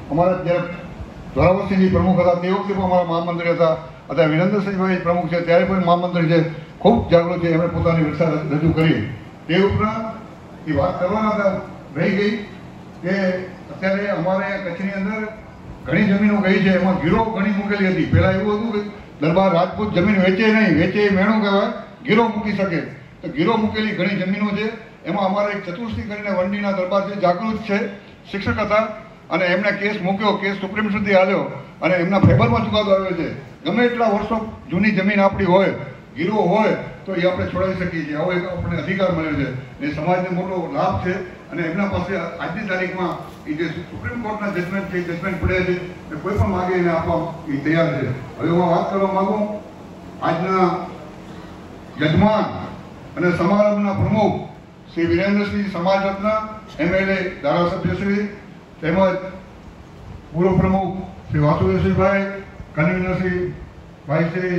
અમારા જ્યારે સાવજસિંહજી પ્રમુખ હતા તે વખતે પણ અમારા મહામંત્રી હતા, અત્યારે વિરેન્દ્રસિંહભાઈ પ્રમુખ છે ત્યારે પણ મહામંત્રી છે, ખૂબ જાગૃત છે, એમણે પોતાની વિચાર રજૂ કરી. તે ઉપરાંત એ વાત કરવાના હતા રહી ગઈ કે અત્યારે અમારે કચ્છની અંદર ઘણી જમીનો ગઈ છે, એમાં ગીરો ઘણી મૂકેલી હતી. પહેલાં એવું હતું કે દરબાર રાજપૂત જમીન વેચે નહીં, વેચે મેણું કહેવાય, ગીરો મૂકી શકે. તો ગીરો મૂકેલી ઘણી જમીનો છે. એમાં અમારે એક ચતુર્થી કરીને વંડીના દરબાર છે, જાગૃત છે, શિક્ષક હતા, અને એમણે કેસ મૂક્યો, કેસ સુપ્રીમ સુધી હાલ્યો અને એમના ફેવરમાં ચુકાદો આવ્યો છે. ગમે એટલા વર્ષો જૂની જમીન આપણી હોય, ગીરો હોય, તો એ આપણે છોડાવી શકીએ છીએ. આવો એક આપણને અધિકાર મળ્યો છે, એ સમાજને મોટો લાભ છે. અને એમના પાસે આજની તારીખમાં એ જે સુપ્રીમ કોર્ટના જજમેન્ટ છે, જજમેન્ટ પડ્યા છે, એ કોઈ પણ માગે એને આપવા એ તૈયાર છે. હવે હું વાત કરવા માગું આજના યજમાન અને સમારંભના પ્રમુખ શ્રી વિરેન્દ્રસિંહ, સમાજ રત્ન, MLA, ધારાસભ્યશ્રી, તેમજ પૂર્વ પ્રમુખ શ્રી વાસુદેવસિંહભાઈ, કન્વીનર શ્રી ભાઈ શ્રી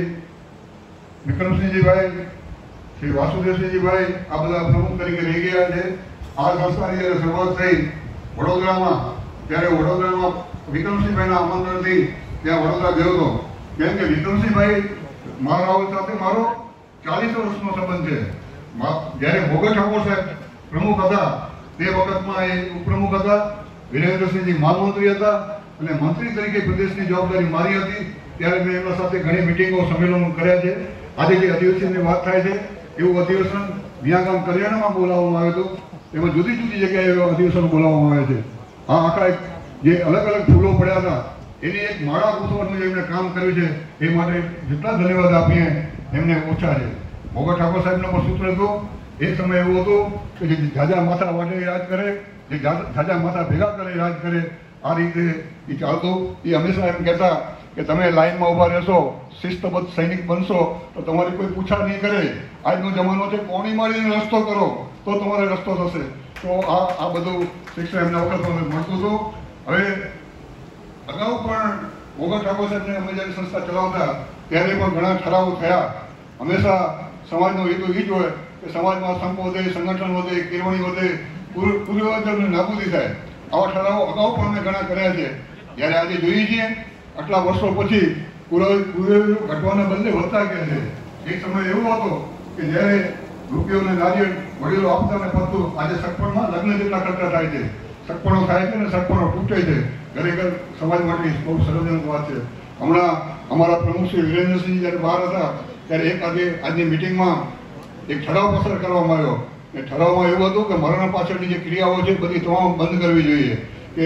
વિક્રમસિંહજીભાઈ, શ્રી વાસુદેવસિંહજીભાઈ, આ બધા પ્રમુખ તરીકે રહી ગયા છે. આ સંસ્થાની જ્યારે શરૂઆત થઈ વડોદરામાં, ત્યારે વડોદરામાં વિક્રમસિંહભાઈના આમંત્રણથી ત્યાં વડોદરા ગયો હતો. કેમ કે વિક્રમસિંહભાઈ મારા સાથે મારો 40 વર્ષનો સંબંધ છે. જ્યારે ભોગત ઠાકોર સાહેબ પ્રમુખ હતા તે વખતમાં એ ઉપપ્રમુખ હતા, વિરેન્દ્રસિંહજી મહામંત્રી હતા અને મંત્રી તરીકે પ્રદેશની જવાબદારી મારી હતી. ત્યારે મેં એમના સાથે ઘણી મિટિંગો, સંમેલનો કર્યા છે. આજે જે અધિવેશનની વાત થાય છે એવું અધિવેશન મિયાગામ કલ્યાણમાં બોલાવવામાં આવ્યું હતું. એમાં જુદી જુદી જગ્યાએ એવા અધિવેશનો બોલાવવામાં આવે છે. આ આખા જે અલગ અલગ ફૂલો પડ્યા હતા એની એક માળા ગૂંથવાનું જે એમણે કામ કર્યું છે એ માટે જેટલા ધન્યવાદ આપીએ એમને ઓછા છે. ભોગત ઠાકોર સાહેબનો પણ સૂત્ર હતું. એ સમય એવો હતો કે જે ઝાઝા માથા વાટે રાજ કરે, જે ઝાઝા માથા ભેગા કરે રાજ કરે, આ રીતે એ ચાલતું. એ હંમેશા એમ કહેતા કે તમે લાઈનમાં ઊભા રહેશો, શિસ્તબદ્ધ સૈનિક બનશો તો તમારી કોઈ પૂછા નહીં કરે. આજનો જમાનો છે કોણી મારીને રસ્તો કરો તો તમારે રસ્તો થશે. તો આ બધું શિક્ષણ એમના વખત મળતું હતું. હવે અગાઉ પણ ભોગત ઠાકોર સાહેબને અમે જ્યારે સંસ્થા ચલાવતા ત્યારે પણ ઘણા ઠરાવો થયા. હંમેશા સમાજનો હેતુ એ જ હોય કે સમાજમાં સંપ વધે, સંગઠન વધે, કેળવણી વધે, પૂર્વજોની નાબૂદી થાય. આવા ઠરાવો અગાઉ પણ અમે ઘણા કર્યા છે. જ્યારે આજે જોઈએ છીએ આટલા વર્ષો પછી પૂર્વજો ઘટવાના બદલે વધતા ગયા છે. એક સમય એવો હતો કે જ્યારે રૂપિયોને નારિયેળ વડીલો આપતા ને પડતું, આજે સગપણમાં લગ્ન જેટલા ખર્ચા થાય છે. સગપણો થાય છે ને સગપણો તૂટે છે. ખરેખર સમાજ માટે બહુ સરસજનક વાત છે. હમણાં અમારા પ્રમુખ શ્રી વિરેન્દ્રસિંહ જ્યારે બહાર હતા ત્યારે એક આજની મિટિંગમાં એક ઠરાવ પસાર કરવામાં આવ્યો. એ ઠરાવમાં એવું હતું કે મરણ પાછળની જે ક્રિયાઓ છે બધી તમામ બંધ કરવી જોઈએ, કે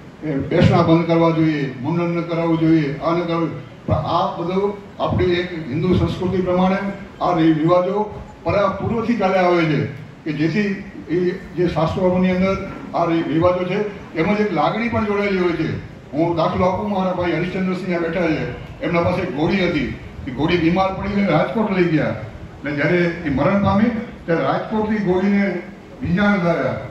બેસણા બંધ કરવા જોઈએ, મુંડન ન કરાવવું જોઈએ, આ ન કરવું. પણ આ બધું આપણી એક હિન્દુ સંસ્કૃતિ પ્રમાણે આ રિવાજો પૂર્વથી ચાલ્યા આવે છે કે જેથી એ જે શાસ્ત્રોની અંદર આ રિવાજો છે એમાં એક લાગણી પણ જોડાયેલી હોય છે. હું દાખલો આપું, મારા ભાઈ હરિશ્ચંદ્રસિંહ બેઠા છે, એમના પાસે એક ઘોડી હતી. એ ઘોડી બીમાર પડી રાજકોટ લઈ ગયા અને જ્યારે એ મરણ પામી ત્યારે રાજકોટથી ઘોડીને વિજાણ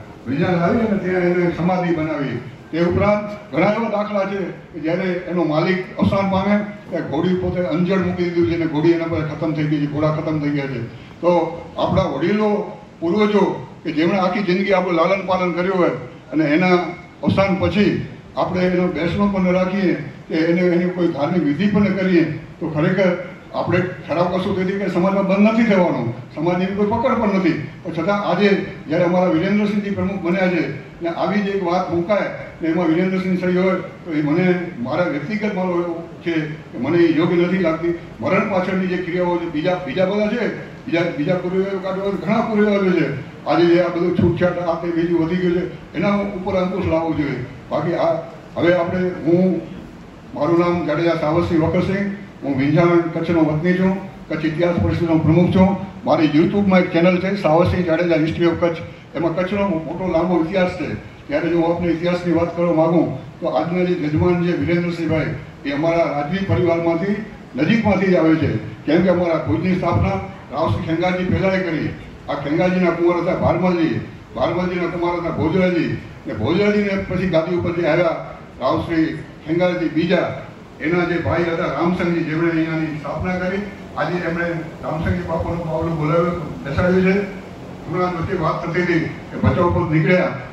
લાવી અને ત્યાં એને સમાધિ બનાવી. તે ઉપરાંત ઘણા એવા દાખલા છે કે જ્યારે એનો માલિક અવસાન પામે ત્યારે ઘોડી પોતે અંજળ મૂકી દીધું છે અને ઘોડી એના પર ખતમ થઈ ગઈ છે, ઘોડા ખતમ થઈ ગયા છે. તો આપણા વડીલો, પૂર્વજો કે જેમણે આખી જિંદગી આપણું લાલન પાલન કર્યું હોય અને એના અવસાન પછી આપણે એનો બેસણો પણ રાખીએ કે એની કોઈ ધાર્મિક વિધિ પણ કરીએ તો ખરેખર આપણે ઠરાવ કરશું તેથી કે સમાજમાં બંધ નથી થવાનું, સમાજની કોઈ પકડ પણ નથી. પણ છતાં આજે જ્યારે અમારા વિરેન્દ્રસિંહજી પ્રમુખ બન્યા છે ને આવી જ એક વાત મુકાય ને એમાં વિરેન્દ્રસિંહ સહી હોય તો એ મને મારા વ્યક્તિગત મારો એવું છે કે મને એ યોગ્ય નથી લાગતી. મરણ પાછળની જે ક્રિયાઓ છે બીજા બધા છે, બીજા પૂર્વજો કાઢવા ઘણા પૂર્વજો છે. આજે જે આ બધું છૂટછાટ આ તે બીજું વધી ગયું છે એના ઉપર અંકુશ લાવવો જોઈએ. બાકી હવે આપણે મારું નામ જાડેજા સાવજસિંહ વકરસિંહ, હું વિંજાણ કચ્છનો વતની છું, કચ્છ ઇતિહાસ પરિષદનો પ્રમુખ છું. મારી યુટ્યુબમાં એક ચેનલ છે સાવજસિંહ જાડેજા હિસ્ટ્રી ઓફ કચ્છ. એમાં કચ્છનો મોટો લાંબો ઇતિહાસ છે. ત્યારે જો હું આપને ઇતિહાસની વાત કરવા માગું તો આજના જે યજમાન છે વિરેન્દ્રસિંહભાઈ એ અમારા રાજવી પરિવારમાંથી નજીકમાંથી જ આવે છે. કેમ કે અમારા ભુજની સ્થાપના રાવશ્રી ખેંગારજી પહેલાંએ કરી. આ ખેંગારજીના કુંવર હતા ભારમલજીના કુમાર હતા ભોજરાજી, ને ભોજરાજીને પછી ગાદી ઉપર જે આવ્યા રાવશ્રી ખેંગારજી બીજા, એના જે ભાઈ હતા રામસંગજી, જેમણે અહીંયાની સ્થાપના કરી. આજે એમણે રામસંગજી બાપાનું પાવલું બોલાવ્યું બેસાડ્યું છે. હમણાં વચ્ચે વાત થતી હતી કે ભચાઉ પર નીકળ્યા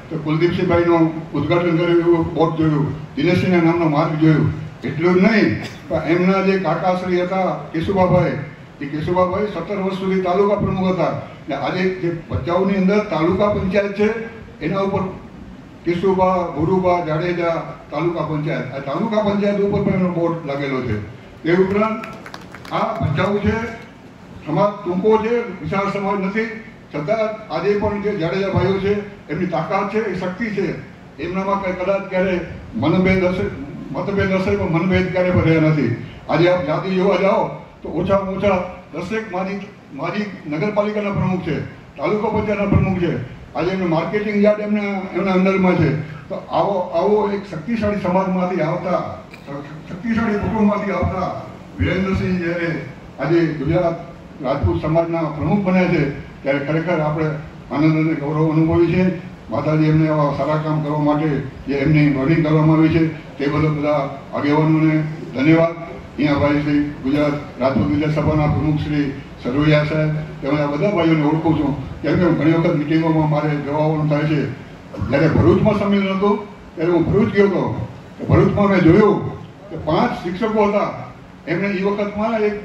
તો કુલદીપસિંહભાઈનું ઉદ્ઘાટન કર્યું એવું બોર્ડ જોયું, દિનેશસિંહના નામનો માર્ગ જોયું. એટલું જ નહીં પણ એમના જે કાકાશ્રી હતા કેશુભાભાઈ, એ કેશુભાભાઈ 17 વર્ષ સુધી તાલુકા પ્રમુખ હતા. ને આજે જે ભચાઉની અંદર તાલુકા પંચાયત છે એના ઉપર કેશુભા, ગુરુભા, જાડેજા તાલુકા પંચાયત, આ તાલુકા પંચાયત ઉપર પણ એનો બોર્ડ લાગેલો છે. એ ઉપરાંત આ ભચાઉ છે સમાજ ટૂંકો છે, વિશાળ સમાજ નથી, છતાં આજે પણ જે જાડેજા ભાઈઓ છે એમની તાકાત છે, એ શક્તિ છે. એમનામાં કદાચ ક્યારે મતભેદ હશે પણ મનભેદ ક્યારે ભર્યા નથી. આજે આપ યાદી જોવા જાઓ તો ઓછામાં ઓછા 10 માજી નગરપાલિકાના પ્રમુખ છે, તાલુકા પંચાયતના પ્રમુખ છે, આજે એમનું માર્કેટિંગ યાર્ડ એમના અંડરમાં છે. તો આવો એક શક્તિશાળી સમાજમાંથી આવતા, શક્તિશાળી કુટુંબમાંથી આવતા વિરેન્દ્રસિંહ જ્યારે આજે ગુજરાત રાજપૂત સમાજના પ્રમુખ બન્યા છે ત્યારે ખરેખર આપણે આનંદ અને ગૌરવ અનુભવી છે. માતાજી એમને આવા સારા કામ કરવા માટે જે એમની વરણી કરવામાં આવી છે તે બદલ બધા આગેવાનોને ધન્યવાદ. અહીંયા ભાઈ શ્રી ગુજરાત રાજપૂત વિધાનસભાના પ્રમુખ શ્રી સરવૈયા સાહેબ, તેમજ આ બધા ભાઈઓને ઓળખું છું. કેમ કે ઘણી વખત મિટિંગોમાં મારે જવાનું થાય છે. જ્યારે ભરૂચમાં સંમેલન હતું ત્યારે હું ભરૂચ ગયો હતો. ભરૂચમાં મેં જોયું કે 5 શિક્ષકો હતા, એમણે એ વખતમાં એક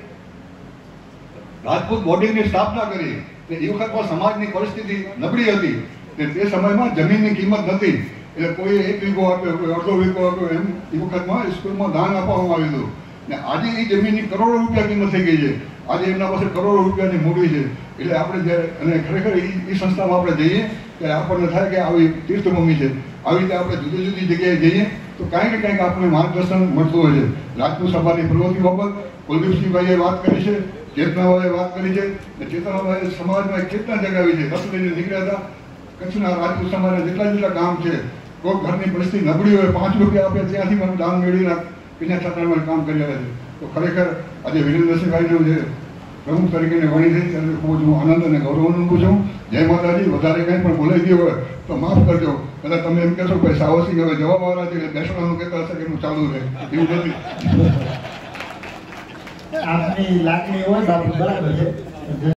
રાજપૂત બોર્ડિંગની સ્થાપના કરી. એ વખતમાં સમાજની પરિસ્થિતિ નબળી હતી. તે સમયમાં જમીનની કિંમત નથી, એટલે કોઈ 1 વીઘો આપ્યો, કોઈ અડધો વીઘો આપ્યો, એમ એ વખતમાં સ્કૂલમાં દાન આપવામાં આવ્યું હતું. ને આજે એ જમીનની કરોડો રૂપિયા કિંમત થઈ ગઈ છે. આજે એમના પાસે કરોડો રૂપિયાની મૂડી છે. એટલે આપણે જ્યારે અને ખરેખર એ સંસ્થામાં આપણે જઈએ ત્યારે આપણને થાય કે આવી તીર્થભૂમિ છે, આવી રીતે આપણે જુદી જુદી જગ્યાએ જઈએ તો કાંઈક ને કાંઈક આપણને માર્ગદર્શન મળતું હોય છે. રાજપૂત સભાની પ્રવૃત્તિ બાબત કુલદીપસિંહભાઈએ વાત કરી છે, ચેતનાભાઈએ વાત કરી છે. ચેતનાભાઈએ સમાજમાં એક ચેતના જગાવી છે. રસ લઈને નીકળ્યા હતા. કચ્છના રાજપૂત સમાજના જેટલા ગામ છે, કોઈ ઘરની પરિસ્થિતિ નબળી હોય, 5 રૂપિયા આપે ત્યાંથી પણ દાન મેળવીને પીના છાત્રામાં કામ કરી રહ્યા છે. તો ખરેખર આજે વિરેન્દ્રસિંહભાઈનું જે પ્રમુખ તરીકેની વણી થઈ ત્યારે ખૂબ જ હું આનંદ અને ગૌરવ અનુભવું છું. જય માતાજી. વધારે કંઈ પણ બોલાઈ ગયું હોય તો માફ કરજો. કદાચ તમે એમ કહેશો કે સાવજસિંહ હવે જવાબવાળા છે એટલે બેસવાનું કહેતા હશે કે એનું ચાલુ રહે, એવું નથી. આપની લાગણી હોય બાપુ, બરાબર છે.